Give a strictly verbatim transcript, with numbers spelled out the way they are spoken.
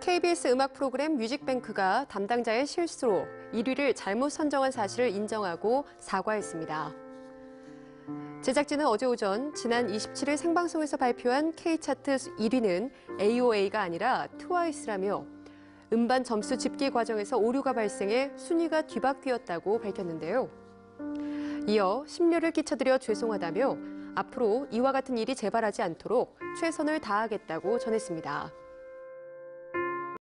케이비에스 음악 프로그램 뮤직뱅크가 담당자의 실수로 일 위를 잘못 선정한 사실을 인정하고 사과했습니다. 제작진은 어제 오전 지난 이십칠 일 생방송에서 발표한 K차트 일 위는 에이오에이가 아니라 트와이스라며 음반 점수 집계 과정에서 오류가 발생해 순위가 뒤바뀌었다고 밝혔는데요. 이어 심려를 끼쳐드려 죄송하다며 앞으로 이와 같은 일이 재발하지 않도록 최선을 다하겠다고 전했습니다.